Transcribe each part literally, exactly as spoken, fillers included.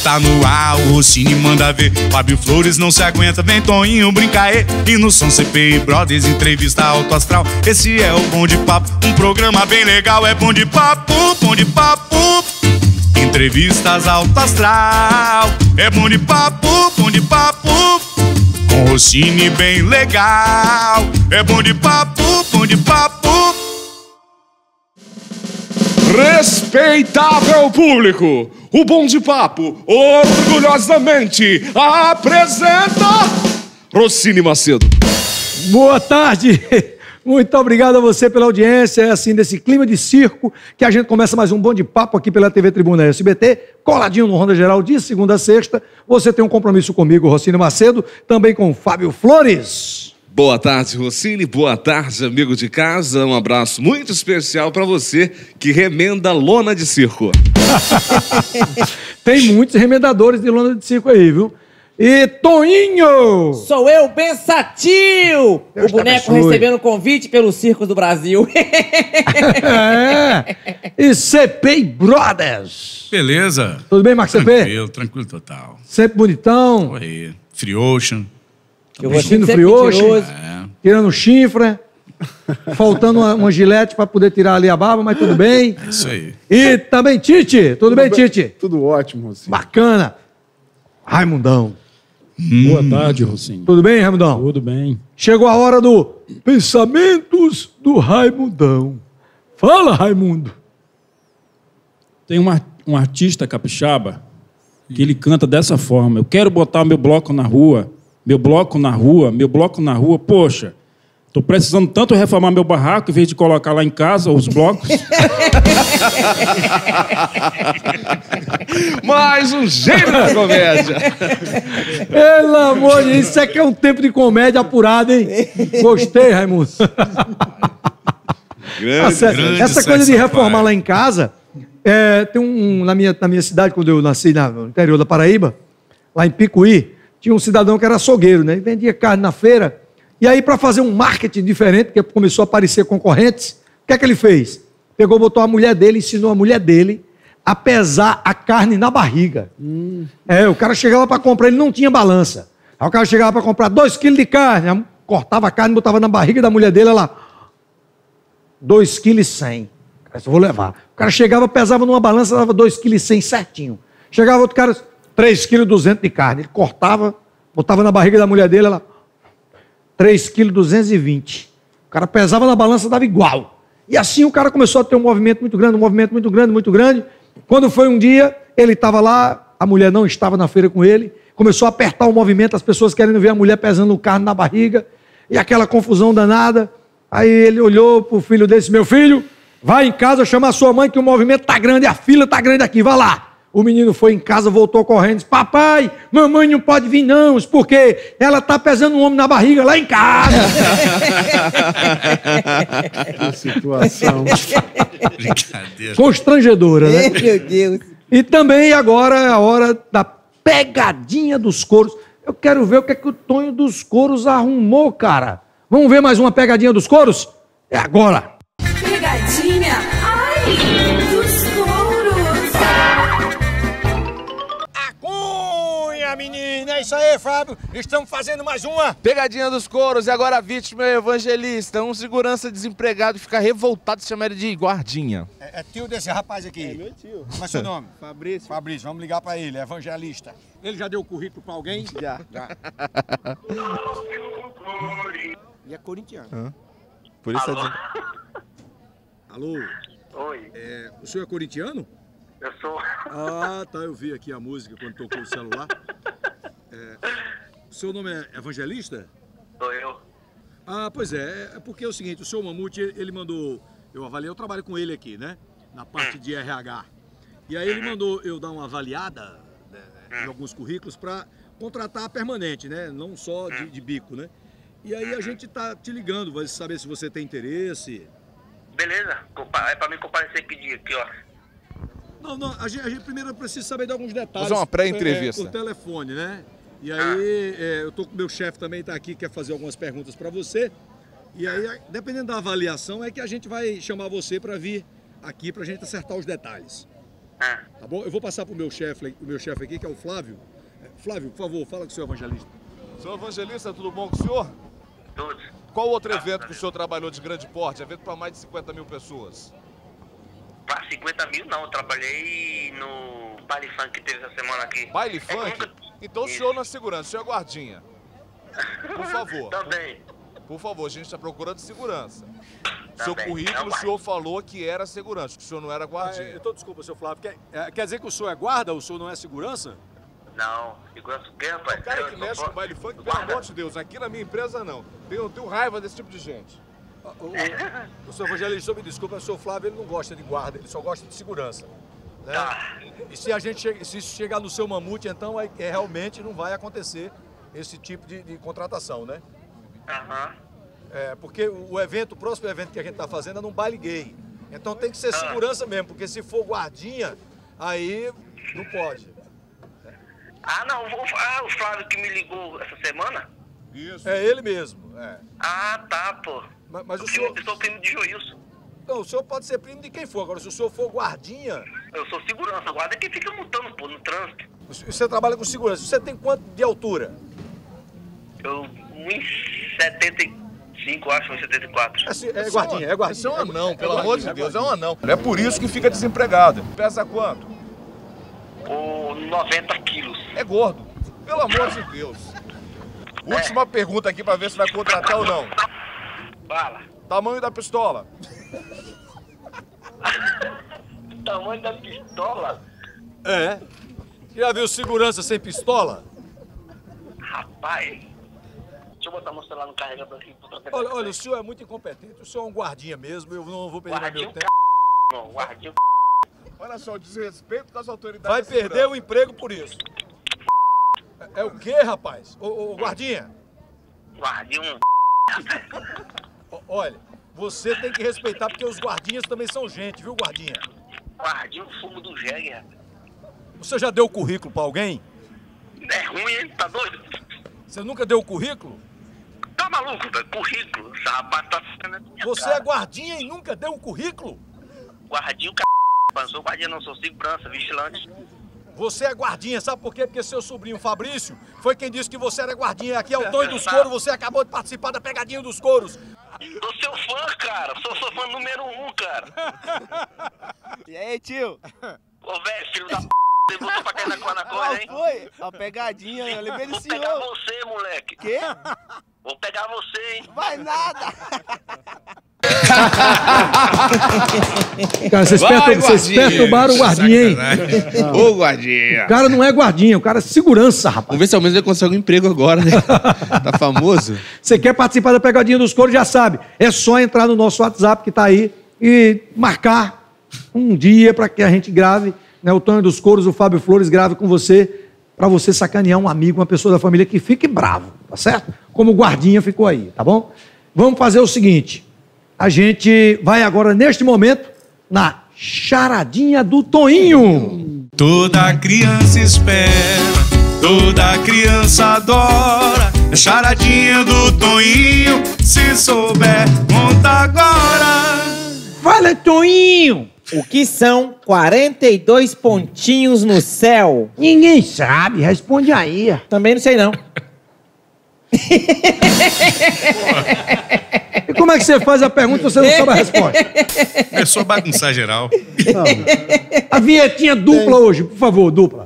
tá no ar, o Rossini manda ver. Fábio Flores não se aguenta, vem Toninho brinca aí. E no som C P I Brothers, entrevista alto astral. Esse é o Bom de Papo, um programa bem legal. É Bom de Papo, Bom de Papo, entrevistas alto astral. É Bom de Papo, Bom de Papo, com Rossini bem legal. É Bom de Papo, Bom de Papo. Respeitável público, o Bom de Papo orgulhosamente apresenta Rossini Macedo. Boa tarde, muito obrigado a você pela audiência. É assim, nesse clima de circo, que a gente começa mais um Bom de Papo aqui pela T V Tribuna S B T, coladinho no Ronda Geral, de segunda a sexta. Você tem um compromisso comigo, Rossini Macedo, também com Fábio Flores. Boa tarde, Rossini. Boa tarde, amigo de casa. Um abraço muito especial para você que remenda lona de circo. Tem muitos remendadores de lona de circo aí, viu? E Toninho! Sou eu, Pensatio! Deus o boneco abençoe. recebendo convite pelo Circo do Brasil. É. E C P I Brothers. Beleza? Tudo bem, Marcos C P? Tranquilo, tranquilo total. Sempre bonitão. Oi, Free Ocean. Eu Vestindo sempre frioche. mentiroso. É. Tirando chifre, faltando uma, uma gilete para poder tirar ali a barba, mas tudo bem. É isso aí. E também Tite, tudo, bem, Tite? Tudo ótimo, Rossini. Bacana. Raimundão, Boa tarde, Rossini. tudo bem, Raimundão? Tudo bem. Chegou a hora do Pensamentos do Raimundão. Fala, Raimundo. Tem uma, um artista capixaba que ele canta dessa forma: eu quero botar meu bloco na rua, meu bloco na rua, meu bloco na rua. Poxa, tô precisando tanto reformar meu barraco em vez de colocar lá em casa os blocos. Mais um gênio da comédia. Pelo amor de Deus, isso aqui é um tempo de comédia apurada, hein? Gostei, Raimundo. Grande, Tá certo. grande Essa coisa de Sexo reformar Pai. lá em casa, é, tem um, na, minha, na minha cidade, quando eu nasci na- no interior da Paraíba, lá em Picuí, tinha um cidadão que era açougueiro, né? E vendia carne na feira. E aí, para fazer um marketing diferente, porque começou a aparecer concorrentes, o que é que ele fez? Pegou, botou a mulher dele, ensinou a mulher dele a pesar a carne na barriga. É, o cara chegava para comprar, ele não tinha balança. Aí o cara chegava para comprar dois quilos de carne, aí cortava a carne, botava na barriga da mulher dele, ela... dois quilos e cem. Cara, eu vou levar. O cara chegava, pesava numa balança, dava dois quilos e cem certinho. Chegava outro cara, três quilos e duzentos de carne. Ele cortava, botava na barriga da mulher dele, ela... três quilos e duzentos e vinte. O cara pesava na balança, dava igual. E assim o cara começou a ter um movimento muito grande, um movimento muito grande, muito grande. Quando foi um dia, ele estava lá, a mulher não estava na feira com ele, começou a apertar o movimento, as pessoas querendo ver a mulher pesando carne na barriga, e aquela confusão danada. Aí ele olhou pro filho dele e disse: meu filho, vai em casa chamar sua mãe que o movimento tá grande, a fila tá grande aqui, vai lá. O menino foi em casa, voltou correndo, disse: papai, mamãe não pode vir não, porque ela tá pesando um homem na barriga lá em casa. Que situação. Brincadeira. Constrangedora, né? Meu Deus. E também agora é a hora da pegadinha dos coros. Eu quero ver o que é que o Tonho dos Coros arrumou, cara. Vamos ver mais uma pegadinha dos coros? É agora. Pegadinha, ai, dos touros. A cunha, menina, é isso aí, Fábio. Estamos fazendo mais uma. Pegadinha dos coros, e agora a vítima é o evangelista. Um segurança desempregado fica revoltado e chama ele de guardinha. É, é tio desse rapaz aqui. É meu tio. Como é seu nome? Fabrício. Fabrício, vamos ligar pra ele, é evangelista. Ele já deu o currículo pra alguém? Já. Já. E é corintiano. Por isso é Alô? Oi, É, o senhor é corintiano? eu sou. Ah, tá, eu vi aqui a música quando tocou o celular. É, o seu nome é Evangelista? Sou eu. Ah, pois é, é porque é o seguinte, o seu Mamute, ele ele mandou, eu avaliei, eu trabalho com ele aqui, né, na parte de R H, e aí ele mandou eu dar uma avaliada, né, em alguns currículos para contratar permanente, né, não só de, de bico, né, e aí a gente tá te ligando, vai saber se você tem interesse. Beleza, compa- é pra mim comparecer que dia, que ó. Não, não, a gente, a gente primeiro precisa saber de alguns detalhes. Fazer uma pré-entrevista. É, por telefone, né? E aí, é, eu tô com o meu chefe também, tá aqui, quer fazer algumas perguntas para você. E aí, dependendo da avaliação, é que a gente vai chamar você para vir aqui pra gente acertar os detalhes. Ah. Tá bom? Eu vou passar pro meu chefe, o meu chefe aqui, que é o Flávio. É, Flávio, por favor, fala com o senhor evangelista. Senhor evangelista, tudo bom com o senhor? Tudo. Qual outro evento que o senhor trabalhou de grande porte? Evento para mais de cinquenta mil pessoas. Para cinquenta mil não, eu trabalhei no baile funk que teve essa semana aqui. Baile É, funk? nunca- Então o Isso. senhor na segurança, o senhor é guardinha. Por favor. Também. Por favor, a gente está procurando segurança. Tá Seu bem, currículo, não o senhor falou que era segurança, que o senhor não era Ah, guardinha. é, então, desculpa, seu Flávio. Quer, é, quer dizer que o senhor é guarda, o senhor não é segurança? Não, segurança o quê, rapaz? O cara Eu que sou mexe fo- com baile funk, pelo guarda. amor de Deus, aqui na minha empresa não. Tenho, tenho raiva desse tipo de gente. O, o, o senhor evangelista, o senhor me desculpa, o senhor Flávio ele não gosta de guarda, ele só gosta de segurança. Né? Tá. E se a gente chega, se isso chegar no seu mamute, então é, é, realmente não vai acontecer esse tipo de, de contratação, né? Aham. É, porque o, o evento, o próximo evento que a gente está fazendo é num baile gay. Então tem que ser Ah. segurança mesmo, porque se for guardinha, aí não pode. Ah, não, o, ah, o Flávio que me ligou essa semana? Isso. É ele mesmo. É. Ah, tá, pô. Mas, mas o Eu senhor, sou primo de Joilson. não, o senhor pode ser primo de quem for. Agora, se o senhor for guardinha, Eu sou segurança, guarda quem fica multando, pô, no trânsito. você trabalha com segurança. Você tem quanto de altura? Eu, um e setenta e cinco, acho, um e setenta e quatro. É, se- é guardinha, é guardinha. Isso é um anão, É pelo guardinha, amor de é Deus, é guardinha. um anão. É por isso que fica desempregado. Pesa quanto? Por noventa quilos. É gordo. Pelo amor de Deus. Última pergunta aqui pra ver se vai contratar ou não. Fala. Tamanho da pistola. Tamanho da pistola? É. Já viu segurança sem pistola? Rapaz. Deixa eu botar meu celular no carregador aqui. pra trocar Olha, ideia. olha, o senhor é muito incompetente. O senhor é um guardinha mesmo, eu não vou perder mais Guardinha meu o tempo. c... irmão, guardinha o c... Olha só, o desrespeito das autoridades. Vai de perder segurança. o emprego por isso. É, é o quê, rapaz? Ô, ô, guardinha, Guardinha um... ó, olha, você tem que respeitar porque os guardinhas também são gente, viu, guardinha? Guardinha o fumo do jegue, rapaz. Você já deu currículo pra alguém? É ruim, hein? Tá doido? Você nunca deu currículo? Tá maluco, velho? Currículo. Esse rapaz tá ficando na minha Você cara. é guardinha e nunca deu um currículo? Guardinha o c... Não sou guardinha, não. Sou segurança, vigilante. Você é guardinha, sabe por quê? Porque seu sobrinho Fabrício foi quem disse que você era guardinha. Aqui é o Tonho dos Couros, você acabou de participar da pegadinha dos couros. Sou seu fã, cara. Sou seu fã número um, cara. E aí, tio? Ô, velho, filho da p... Você botou pra cair na cor na coisa, hein? Foi? A pegadinha, eu lembrei do Vou pegar senhor. você, moleque. Quê? Vou pegar você, hein? Vai nada. Cara, vocês, Vai, pertur- vocês guardinha. perturbaram o guardinha, hein? Ô, guardinha. O cara não é guardinha, o cara é segurança, rapaz. Vamos ver se ao menos ele consegue um emprego agora, né? Tá famoso. Você quer participar da pegadinha dos couros, já sabe. É só entrar no nosso WhatsApp que tá aí e marcar um dia para que a gente grave, né? O Tonho dos Couros, o Fábio Flores grave com você, para você sacanear um amigo, uma pessoa da família que fique bravo, tá certo? Como o guardinha ficou aí, tá bom? Vamos fazer o seguinte, a gente vai agora, neste momento, na charadinha do Toinho. Toda criança espera, toda criança adora. É charadinha do Toinho, se souber, conta agora. Fala, Toinho! O que são quarenta e dois pontinhos no céu? Ninguém sabe, responde aí. Também não sei não. E como é que você faz a pergunta e você não sabe a resposta? Começou a bagunçar geral. A vinhetinha dupla hoje, por favor, dupla.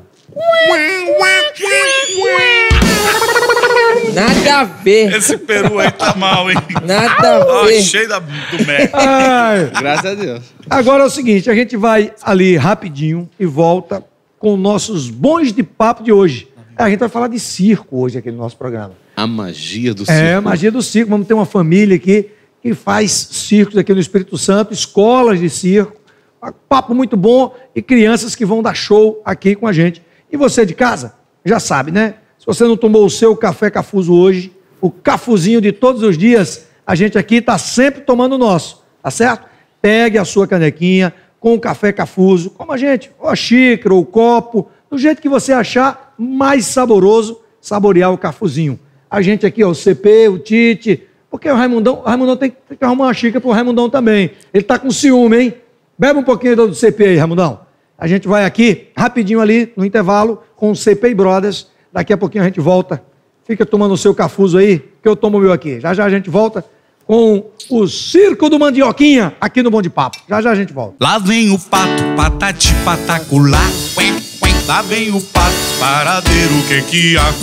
Nada a ver. Esse peru aí tá mal, hein? Nada a Ó, ver. cheio da, do Mac. Ai. Graças a Deus. Agora é o seguinte, a gente vai ali rapidinho e volta com nossos bons de papo de hoje. A gente vai falar de circo hoje aqui no nosso programa. A magia do É, circo. a magia do circo. Vamos ter uma família aqui que faz circos aqui no Espírito Santo, escolas de circo, um papo muito bom e crianças que vão dar show aqui com a gente. E você de casa, já sabe, né? Se você não tomou o seu café cafuso hoje, o cafuzinho de todos os dias, a gente aqui está sempre tomando o nosso, tá certo? Pegue a sua canequinha com o café cafuso, como a gente, ou a xícara, ou o copo, do jeito que você achar mais saboroso, saborear o cafuzinho. A gente aqui, ó, o C P, o Tite, porque o Raimundão, o Raimundão tem, tem que arrumar uma xícara pro Raimundão também. Ele tá com ciúme, hein? Bebe um pouquinho do C P aí, Raimundão. A gente vai aqui, rapidinho ali, no intervalo, com o C P I Brothers. Daqui a pouquinho a gente volta. Fica tomando o seu cafuso aí, que eu tomo o meu aqui. Já já a gente volta com o Circo do Mandioquinha, aqui no Bom de Papo. Já já a gente volta. Lá vem o pato, patati pataculá. Lá vem o pato para ver o que que há.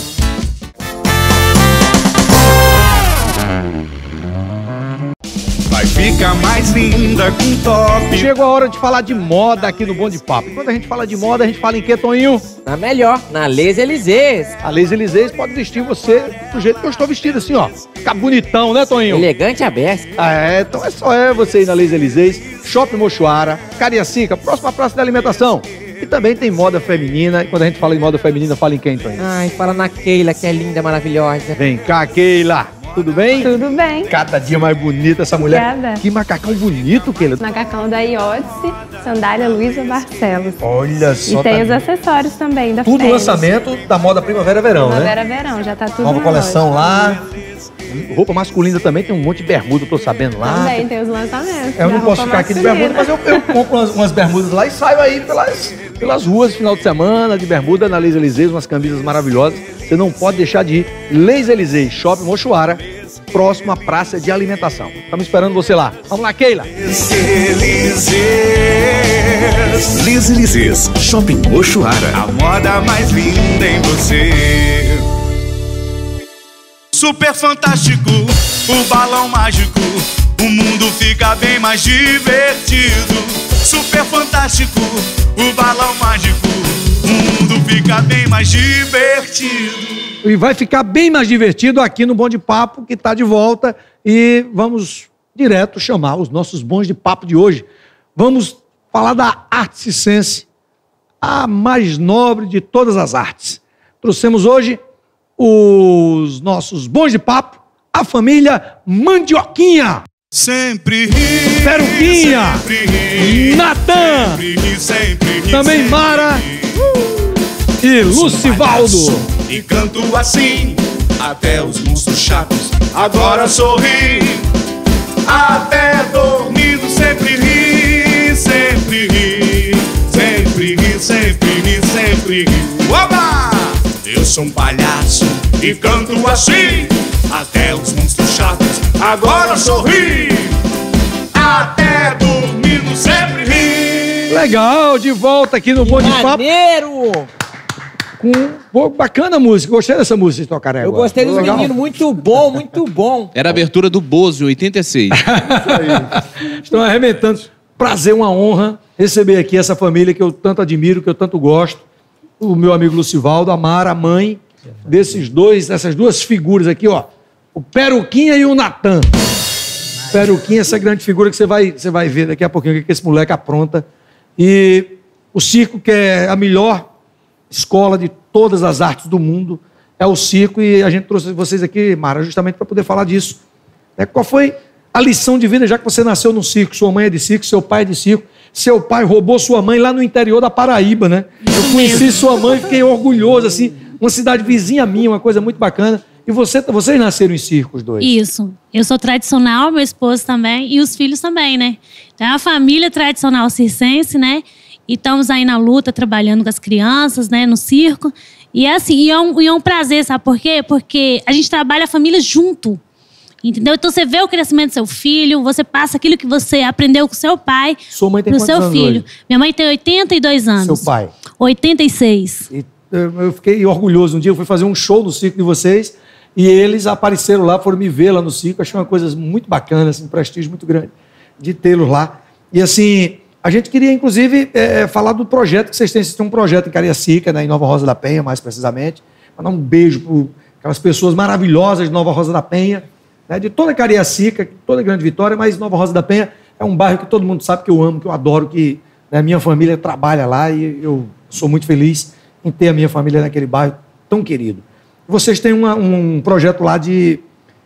Vai ficar mais linda com top. Chegou a hora de falar de moda aqui no Bom de Papo. Quando a gente fala de moda, a gente fala em quê, Toninho? Na melhor, na Les Elysées. A Les Elysées pode vestir você do jeito que eu estou vestido, assim, ó. Ficar bonitão, né, Toninho? Elegante e aberto. Ah, é, então é só é você ir na Les Elysées, Shopping Mochuara, Cariacica, próxima praça da alimentação. E também tem moda feminina. E quando a gente fala em moda feminina, fala em quem, Toninho? Ai, fala na Keila, que é linda, maravilhosa. Vem cá, Keila. Tudo bem? Tudo bem. Cada dia mais bonita essa mulher. Obrigada. Que macacão bonito, Keila. Macacão da Iodice, sandália Luísa Barcelos. Olha só. E tem tá... os acessórios também da Tudo Fênix. lançamento da moda Primavera-Verão, né? Primavera-Verão, já tá tudo Nova na coleção loja. lá. Roupa masculina também, tem um monte de bermuda, tô sabendo lá. Também tem os lançamentos. Eu não da posso roupa ficar aqui de masculina. bermuda, mas eu, eu compro umas, umas bermudas lá e saio aí pelas, pelas ruas no final de semana, de bermuda na Les Elysées, umas camisas maravilhosas. Você não pode deixar de ir. Les Elysées, Shopping Mochuara, próximo à praça de alimentação. Estamos esperando você lá. Vamos lá, Keila. Les Elysées, Shopping Mochuara. A moda mais linda em você. Super fantástico, o balão mágico. O mundo fica bem mais divertido. Super fantástico, o balão mágico. O mundo fica bem mais divertido. E vai ficar bem mais divertido aqui no Bom de Papo, que está de volta. E vamos direto chamar os nossos bons de papo de hoje. Vamos falar da arte circense, a mais nobre de todas as artes. Trouxemos hoje os nossos bons de papo, a família Mandioquinha. Sempre ri, Peruquinha, sempre ri, Natan, sempre ri, sempre ri, também sempre Mara ri. e Lucivaldo. E canto assim, até os monstros chatos agora sorri. Até dormindo sempre ri, sempre ri, sempre ri, sempre ri, sempre ri. Oba! Eu sou um palhaço e canto assim, até os monstros chatos agora sorri. Até dormindo sempre ri. Legal, de volta aqui no Bom de Papo. Maneiro! Com pô, bacana a música, gostei dessa música de tocar Eu gostei dos meninos, muito bom, muito bom. Era a abertura do Bozo, em oitenta e seis. Estão arrebentando. Prazer, uma honra receber aqui essa família que eu tanto admiro, que eu tanto gosto. O meu amigo Lucivaldo, a Mara, a mãe desses dois, dessas duas figuras aqui, ó. O Peruquinha e o Natan. Peruquinha, essa grande figura que você vai, você vai ver daqui a pouquinho o que esse moleque apronta. E o circo, que é a melhor escola de todas as artes do mundo, é o circo, e a gente trouxe vocês aqui, Mara, justamente para poder falar disso. É, qual foi a lição de vida, já que você nasceu no circo, sua mãe é de circo, seu pai é de circo, seu pai roubou sua mãe lá no interior da Paraíba, né? Eu conheci sua mãe, fiquei orgulhoso, assim, uma cidade vizinha minha, uma coisa muito bacana. E você, vocês nasceram em circo, os dois? Isso. Eu sou tradicional, meu esposo também, e os filhos também, né? Então é uma família tradicional circense, né? E estamos aí na luta, trabalhando com as crianças, né? No circo. E é assim, e é um, e é um prazer, sabe por quê? Porque a gente trabalha a família junto. Entendeu? Então você vê o crescimento do seu filho, você passa aquilo que você aprendeu com seu pai Sua mãe tem pro quantos seu anos filho. hoje? Minha mãe tem oitenta e dois anos. Seu pai? oitenta e seis. E, eu fiquei orgulhoso. Um dia eu fui fazer um show no circo de vocês e eles apareceram lá, foram me ver lá no circo. Achei uma coisa muito bacana, assim, um prestígio muito grande de tê-los lá. E assim, a gente queria, inclusive, é, falar do projeto que vocês têm. Vocês têm um projeto em Cariacica, né, em Nova Rosa da Penha, mais precisamente. Mandar um beijo para aquelas pessoas maravilhosas de Nova Rosa da Penha, né, de toda Cariacica, toda Grande Vitória, mas Nova Rosa da Penha é um bairro que todo mundo sabe que eu amo, que eu adoro, que a, né, minha família trabalha lá e eu sou muito feliz em ter a minha família naquele bairro tão querido. Vocês têm uma, um projeto lá de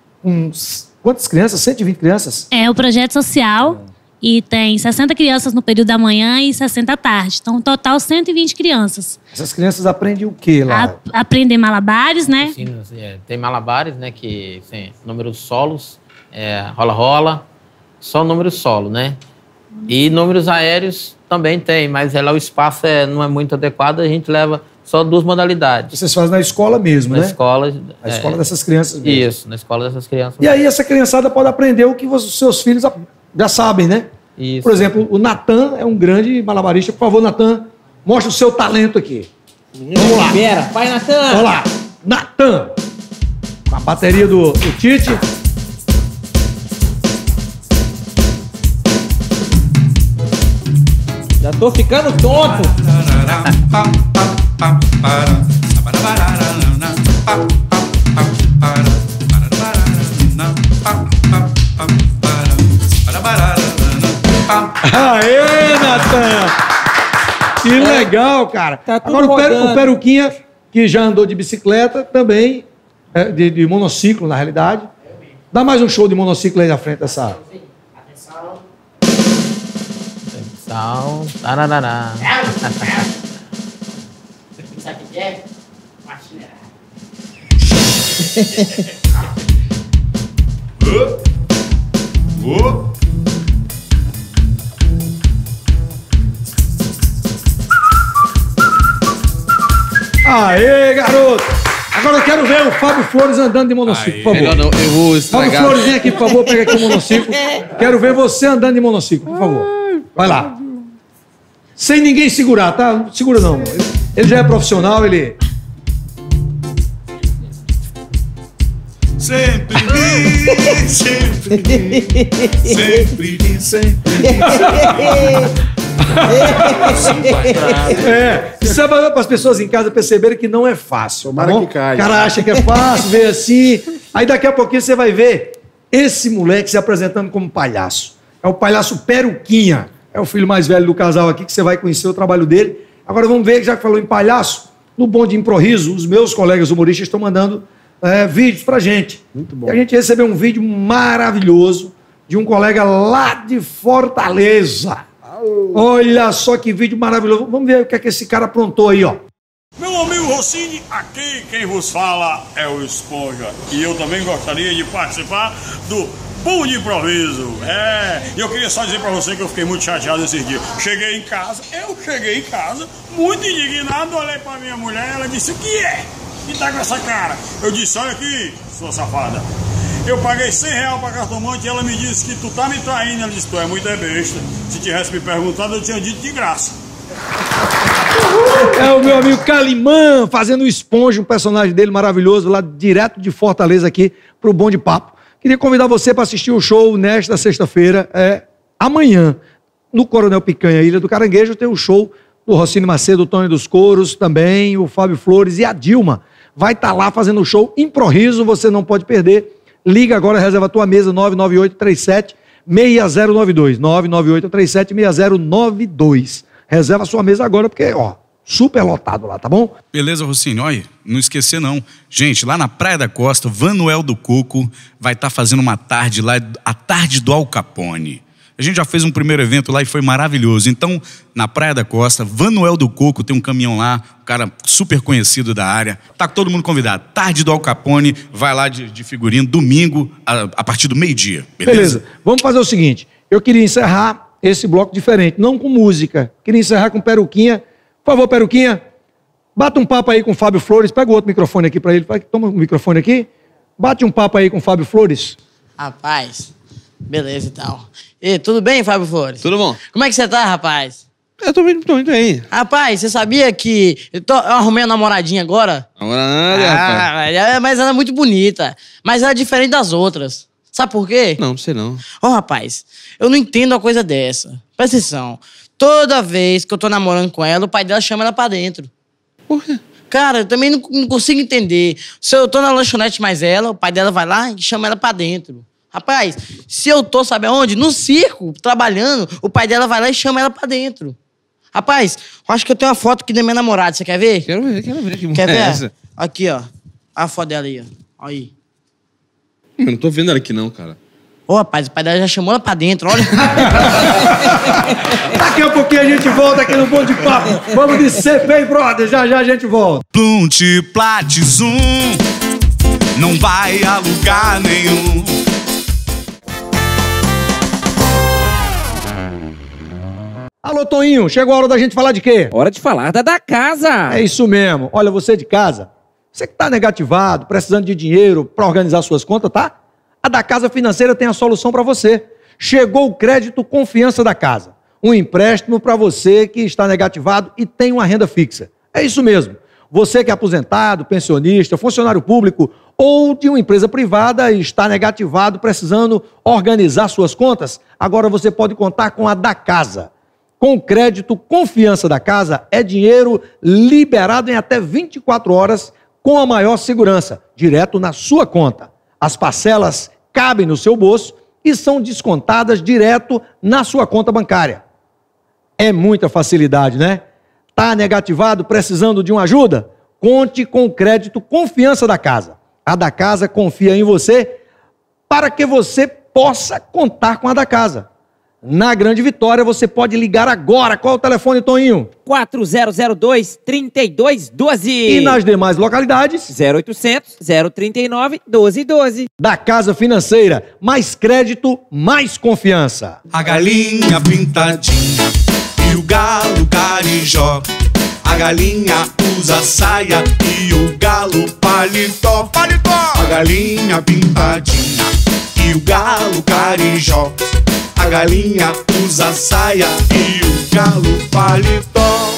uns, quantas crianças? cento e vinte crianças? É o projeto social e tem sessenta crianças no período da manhã e sessenta à tarde. Então, total, cento e vinte crianças. Essas crianças aprendem o quê lá? A, aprendem malabares, né? Sim, é, tem malabares, né? Que tem números solos, é, rola-rola, só números solo, né? E números aéreos Também tem, mas é lá o espaço é, não é muito adequado, a gente leva só duas modalidades. Vocês fazem na escola mesmo, na né? Escola, na é, escola dessas crianças mesmo. Isso, na escola dessas crianças. E aí essa criançada pode aprender o que os seus filhos já sabem, né? Isso. Por exemplo, o Natan é um grande malabarista. Por favor, Natan, mostra o seu talento aqui. Vamos lá. Libera, vai, Natan. Vamos lá. Natan. Com a bateria do, do Tite. Já tô ficando tonto. Aê, Natan! Que legal, cara. Tá tudo Agora o, per, rodando. o Peruquinha, que já andou de bicicleta, também, é, de, de monociclo, na realidade. Dá mais um show de monociclo aí na frente dessa... Atenção. Tararará. Sabe o que é? Acelerar. Oh. Aê, garoto! Agora eu quero ver o Fábio Flores andando de monociclo, por favor. Melhor não, eu vou estragar. Fábio Flores, vem aqui, por favor, pega aqui o monociclo. Quero ver você andando de monociclo, por favor. Vai lá. Sem ninguém segurar, tá? Não segura não. Ele já é profissional, ele... Sempre vi, sempre vi, sempre vi, sempre vi. É, isso é para as pessoas em casa perceberem que não é fácil. Tomara tá que caia. O cara acha que é fácil, vê assim. Aí daqui a pouquinho você vai ver esse moleque se apresentando como palhaço. É o palhaço Peruquinha. É o filho mais velho do casal aqui, que você vai conhecer o trabalho dele. Agora vamos ver, já que falou em palhaço, no Bonde Improviso, os meus colegas humoristas estão mandando é, vídeos pra gente. Muito bom. E a gente recebeu um vídeo maravilhoso de um colega lá de Fortaleza. Olha só que vídeo maravilhoso. Vamos ver o que é que esse cara aprontou aí, ó. Meu amigo Rossini, aqui quem vos fala é o Esponja. E eu também gostaria de participar do Bom de Improviso. É, e eu queria só dizer pra você que eu fiquei muito chateado esses dias. Cheguei em casa, eu cheguei em casa, muito indignado, olhei pra minha mulher, ela disse, o que é? Que tá com essa cara? Eu disse, olha aqui, sua safada. Eu paguei cem reais pra cartomante e ela me disse que tu tá me traindo. Ela disse, tu é muito é besta. Se tivesse me perguntado, eu tinha dito de graça. É o meu amigo Calimã fazendo o Esponja, um personagem dele maravilhoso, lá direto de Fortaleza aqui pro Bom de Papo. Queria convidar você para assistir o show nesta sexta-feira, é, amanhã, no Coronel Picanha, Ilha do Caranguejo, tem o show do Rossini Macedo, o Tony dos Couros, também o Fábio Flores e a Dilma. Vai estar lá fazendo o show Improviso, você não pode perder. Liga agora, reserva a tua mesa, nove nove oito três sete seis zero nove dois, nove nove oito três sete seis zero nove dois. Reserva a sua mesa agora, porque, ó, super lotado lá, tá bom? Beleza, Rossini? Olha, não esquecer não. Gente, lá na Praia da Costa, Vanuel do Coco vai estar fazendo uma tarde lá, a tarde do Al Capone. A gente já fez um primeiro evento lá e foi maravilhoso. Então, na Praia da Costa, Vanuel do Coco, tem um caminhão lá, um cara super conhecido da área. Tá todo mundo convidado. Tarde do Al Capone, vai lá de, de figurino, domingo, a, a partir do meio-dia. Beleza? Beleza. Vamos fazer o seguinte, eu queria encerrar esse bloco diferente, não com música. Queria encerrar com Peruquinha. Por favor, Peruquinha, bata um papo aí com o Fábio Flores. Pega o outro microfone aqui pra ele. Toma o microfone aqui. Bate um papo aí com o Fábio Flores. Rapaz, beleza e tal. E tudo bem, Fábio Flores? Tudo bom? Como é que você tá, rapaz? Eu tô muito, tô muito bem. Rapaz, você sabia que eu, tô, eu arrumei uma namoradinha agora? Namorada, ah, rapaz. é, mas ela é muito bonita. Mas ela é diferente das outras. Sabe por quê? Não, não sei não. Ó, oh, rapaz, eu não entendo uma coisa dessa. Presta atenção. Toda vez que eu tô namorando com ela, o pai dela chama ela pra dentro. Por quê? Cara, eu também não, não consigo entender. Se eu tô na lanchonete mais ela, o pai dela vai lá e chama ela pra dentro. Rapaz, se eu tô, sabe aonde? No circo, trabalhando, o pai dela vai lá e chama ela pra dentro. Rapaz, eu acho que eu tenho uma foto aqui da minha namorada, você quer ver? Quero ver, quero ver. Que quer é ver? Essa? Aqui, ó. A foto dela aí, ó. Aí. Eu não tô vendo ela aqui não, cara. Ô, rapaz, o pai dela já chamou ela pra dentro, olha. Daqui a pouquinho a gente volta aqui no Bom de Papo. Vamos de C P, brother. Já já a gente volta. Plunte, plate, zoom, não vai a lugar nenhum. Alô, Toninho, chegou a hora da gente falar de quê? Hora de falar da da casa. É isso mesmo. Olha, você de casa, você que está negativado, precisando de dinheiro para organizar suas contas, tá? A da Casa Financeira tem a solução para você. Chegou o crédito Confiança da Casa. Um empréstimo para você que está negativado e tem uma renda fixa. É isso mesmo. Você que é aposentado, pensionista, funcionário público ou de uma empresa privada e está negativado, precisando organizar suas contas, agora você pode contar com a da Casa. Com o crédito Confiança da Casa, é dinheiro liberado em até vinte e quatro horas com a maior segurança, direto na sua conta. As parcelas cabem no seu bolso e são descontadas direto na sua conta bancária. É muita facilidade, né? Tá negativado, precisando de uma ajuda? Conte com o crédito Confiança da Casa. A da Casa confia em você para que você possa contar com a da Casa. Na Grande Vitória, você pode ligar agora. Qual é o telefone, Toninho? quatro zero zero dois, três dois um dois. E nas demais localidades? zero oitocentos, zero trinta e nove, doze doze. Da Casa Financeira, mais crédito, mais confiança. A galinha pintadinha e o galo carijó. A galinha usa saia e o galo paletó. Paletó! A galinha pintadinha e o galo carijó. A galinha usa saia e o galo paletó.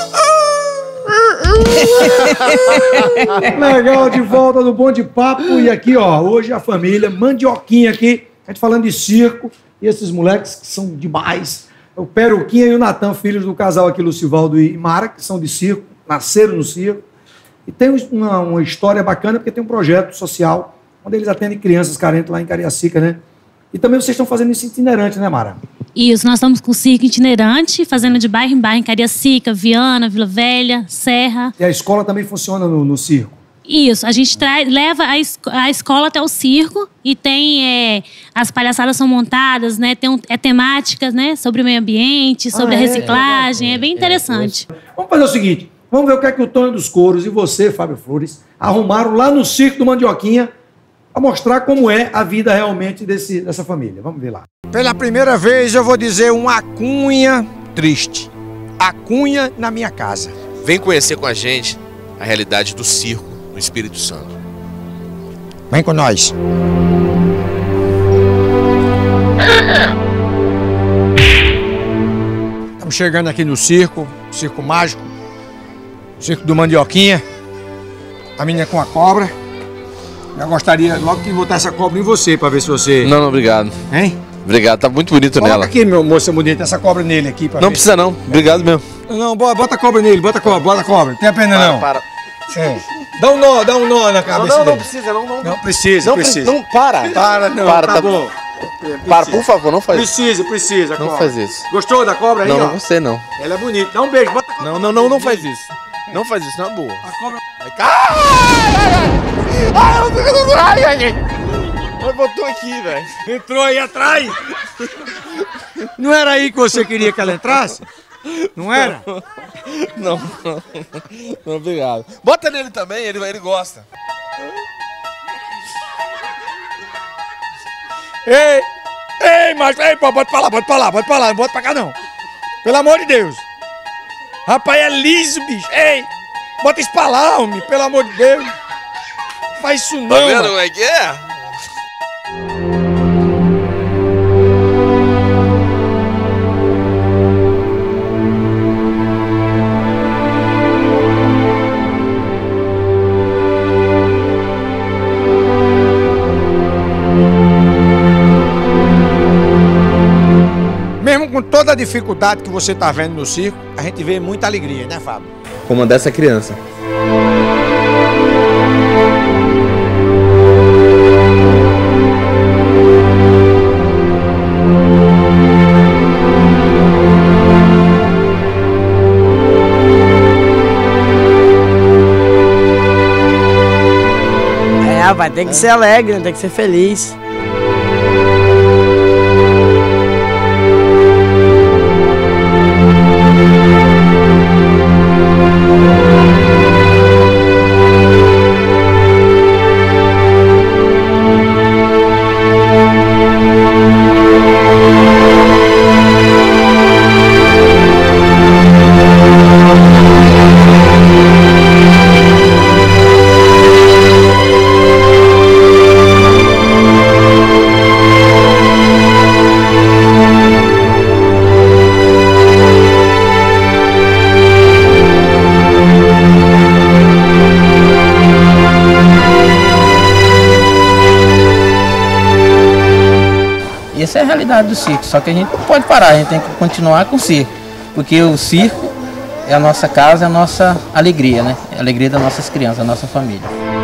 Legal, de volta no Bom de Papo. E aqui, ó, hoje a família Mandioquinha aqui, a gente falando de circo. E esses moleques que são demais. O Peruquinha e o Natan, filhos do casal aqui, Lucivaldo e Mara, que são de circo, nasceram no circo. E tem uma, uma história bacana, porque tem um projeto social, onde eles atendem crianças carentes lá em Cariacica, né? E também vocês estão fazendo isso itinerante, né, Mara? Isso, nós estamos com o circo itinerante, fazendo de bairro em bairro, em Cariacica, Viana, Vila Velha, Serra. E a escola também funciona no, no circo? Isso, a gente traz, leva a, es a escola até o circo e tem, é, as palhaçadas são montadas, né? Tem um, é temáticas, né? Sobre o meio ambiente, sobre ah, a é? reciclagem, é, é bem interessante. É, vamos fazer o seguinte, vamos ver o que é que o Tonho dos Couros e você, Fábio Flores, arrumaram lá no circo do Mandioquinha para mostrar como é a vida realmente desse, dessa família. Vamos ver lá. Pela primeira vez eu vou dizer uma cunha triste. A cunha na minha casa. Vem conhecer com a gente a realidade do circo no Espírito Santo. Vem com nós. Estamos chegando aqui no circo, circo mágico, circo do Mandioquinha. A menina com a cobra. Eu gostaria logo que botar essa cobra em você, pra ver se você... Não, não, obrigado. Hein? Obrigado, tá muito bonito Coloca nela. aqui, meu moça bonita, essa cobra nele aqui. Pra Não ver. precisa não, obrigado mesmo. Não, bota a cobra nele, bota a cobra, bota a cobra. Não tem a pena Para, não. para. É. Dá um nó, dá um nó na cabeça Não, não, dele. não precisa, não, não. Não precisa, Não precisa. Não, para. Para, não, Para, tá, tá bom. Para, por favor, não faz isso. Precisa, precisa. Não cobra. faz isso. Gostou da cobra aí, Não, ó? não, você não. Ela é bonita. Dá um beijo, bota a cobra. Não, não, não, não faz isso. Não faz isso, não é boa. A cobra... Ai, ai, ai, ai. Mas botou aqui, velho. Entrou aí atrás. Não era aí que você queria que ela entrasse? Não era? Não, não, não, obrigado. Bota nele também, ele, ele gosta. Ei! Ei, mas... Ei, pô, bota pra lá, bota pra lá, bota pra lá, não bota pra cá não. Pelo amor de Deus. Rapaz, é liso, bicho. Ei! Bota isso pra lá, homem, pelo amor de Deus. Faz isso não, Tá vendo mano. como é que é? Mesmo com toda a dificuldade que você tá vendo no circo, a gente vê muita alegria, né, Fábio? Como a dessa criança. É, vai ter que ser alegre, né? Tem que ser feliz. Essa é a realidade do circo, só que a gente não pode parar, a gente tem que continuar com o circo, porque o circo é a nossa casa, é a nossa alegria, né? É a alegria das nossas crianças, da nossa família.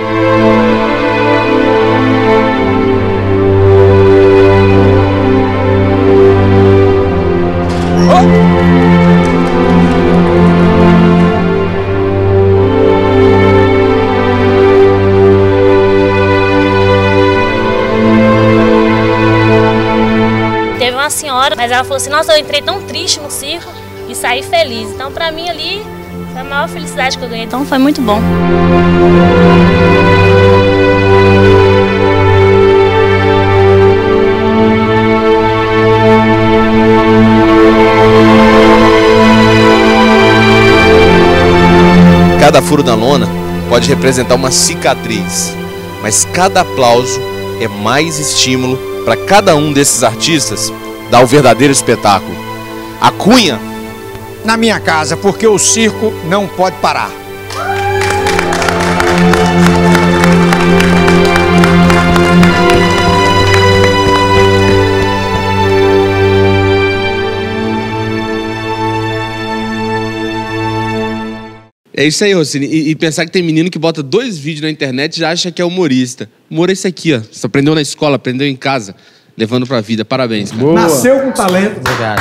Teve uma senhora, mas ela falou assim, nossa, eu entrei tão triste no circo e saí feliz. Então, pra mim, ali, foi a maior felicidade que eu ganhei. Então, foi muito bom. Cada furo da lona pode representar uma cicatriz, mas cada aplauso é mais estímulo para cada um desses artistas dar o verdadeiro espetáculo. A Cunha na minha casa, porque o circo não pode parar. É isso aí, Rossini. E, e pensar que tem menino que bota dois vídeos na internet e já acha que é humorista. Humor é isso aqui, ó. Você aprendeu na escola, aprendeu em casa, levando pra vida. Parabéns, cara. Nasceu com talento. Obrigado.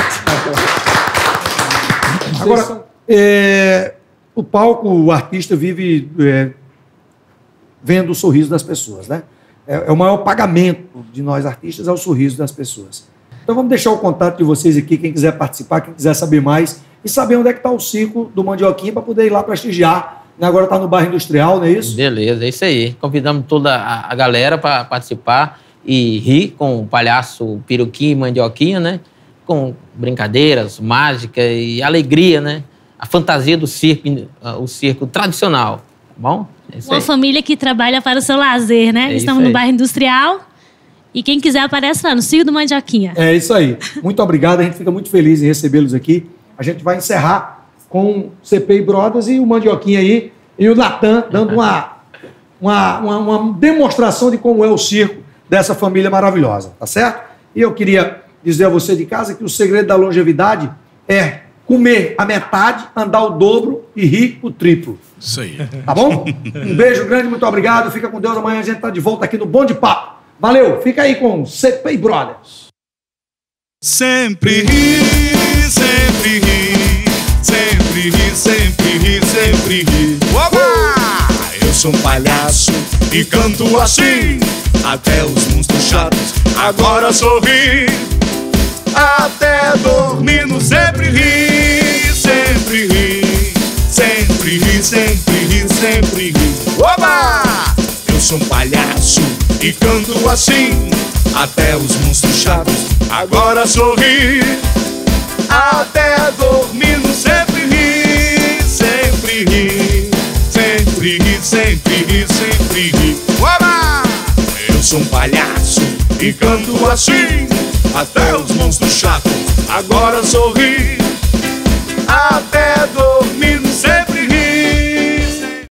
Agora, é, o palco, o artista vive é, vendo o sorriso das pessoas, né? É, é o maior pagamento de nós artistas, é o sorriso das pessoas. Então vamos deixar o contato de vocês aqui, quem quiser participar, quem quiser saber mais e saber onde é que está o circo do Mandioquinha para poder ir lá prestigiar. Agora está no bairro Industrial, não é isso? Beleza, é isso aí. Convidamos toda a, a galera para participar e rir com o palhaço Peruquinha e Mandioquinha, né? Com brincadeiras, mágica e alegria, né? A fantasia do circo, o circo tradicional, tá bom? É isso Uma aí. família que trabalha para o seu lazer, né? É Estamos isso no aí. bairro Industrial e quem quiser aparece lá no Circo do Mandioquinha. É isso aí. Muito obrigado, a gente fica muito feliz em recebê-los aqui. A gente vai encerrar com o C P I Brothers e o Mandioquinha aí, e o Natan dando uma, uma, uma, uma demonstração de como é o circo dessa família maravilhosa, tá certo? E eu queria dizer a você de casa que o segredo da longevidade é comer a metade, andar o dobro e rir o triplo. Isso aí. Tá bom? Um beijo grande, muito obrigado. Fica com Deus. Amanhã a gente tá de volta aqui no Bom de Papo. Valeu, fica aí com o C P I Brothers. Sempre ri, sempre ri, sempre ri, sempre ri, sempre ri. Oba! Eu sou um palhaço e canto assim, até os monstros chatos agora sorri. Até dormindo sempre ri, sempre ri, sempre ri, sempre ri, sempre ri. Oba! Eu sou um palhaço e canto assim, até os monstros chatos agora sorri. Até dormindo sempre ri, sempre ri, sempre ri, sempre ri, sempre ri. Oba! Eu sou um palhaço e canto assim, até os monstros chatos agora sorri. Até dormindo